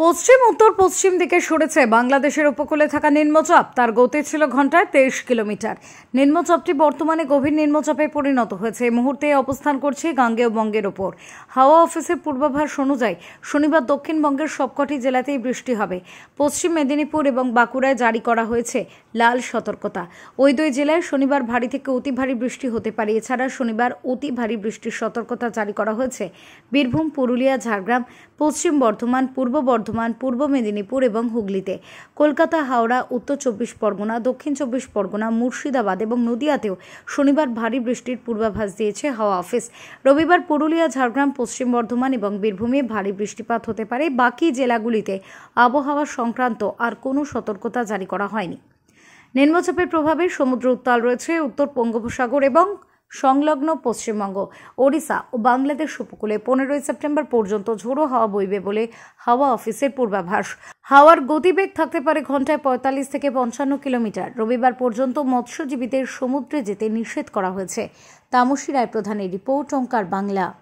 পশ্চিম উত্তর পশ্চিম দিকে সরেছে বাংলাদেশের উপকূলে থাকা নিম্নচাপ। তার গতি ছিল ঘন্টায় 23 কিলোমিটার। নিম্নচাপটি বর্তমানে গভীর নিম্নচাপে পরিণত হয়েছে। এই মুহূর্তে অবস্থান করছে গাঙ্গেয় বঙ্গের ওপর। হাওয়া অফিসের পূর্বাভাস অনুযায়ী শনিবার দক্ষিণবঙ্গের সবকটি জেলাতেই বৃষ্টি হবে। পশ্চিম মেদিনীপুর এবং বাঁকুড়ায় জারি করা হয়েছে লাল সতর্কতা। ওই দুই জেলায় শনিবার ভারী থেকে অতি ভারী বৃষ্টি হতে পারে। এছাড়া শনিবার অতি ভারী বৃষ্টির সতর্কতা জারি করা হয়েছে বীরভূম, পুরুলিয়া, ঝাড়গ্রাম, পশ্চিম বর্ধমান, পূর্ব বর্ধমান, পূর্ব মেদিনীপুর এবং হুগলিতে। কলকাতা, হাওড়া, উত্তর 24 পরগনা, দক্ষিণ 24 পরগনা, মুর্শিদাবাদ এবং নদিয়াতেও শনিবার ভারী বৃষ্টির পূর্বাভাস দিয়েছে হাওয়া অফিস। রবিবার পুরুলিয়া, ঝাড়গ্রাম, পশ্চিম বর্ধমান এবং বীরভূমে ভারী বৃষ্টিপাত হতে পারে। বাকি জেলাগুলিতে আবহাওয়া সংক্রান্ত আর কোনো সতর্কতা জারি করা হয়নি। নিম্নচাপের প্রভাবে সমুদ্র উত্তাল রয়েছে উত্তর বঙ্গোপসাগর এবং সংলগ্ন পশ্চিমবঙ্গ, ওড়িশা ও বাংলাদেশ উপকূলে। 15 সেপ্টেম্বর পর্যন্ত ঝোড়ো হাওয়া বইবে বলে হাওয়া অফিসের পূর্বাভাস। হাওয়ার গতিবেগ থাকতে পারে ঘন্টায় 45 থেকে 55 কিলোমিটার। রবিবার পর্যন্ত মৎস্যজীবীদের সমুদ্রে যেতে নিষেধ করা হয়েছে। তামসী রায় প্রধানের রিপোর্ট, ওঙ্কার বাংলা।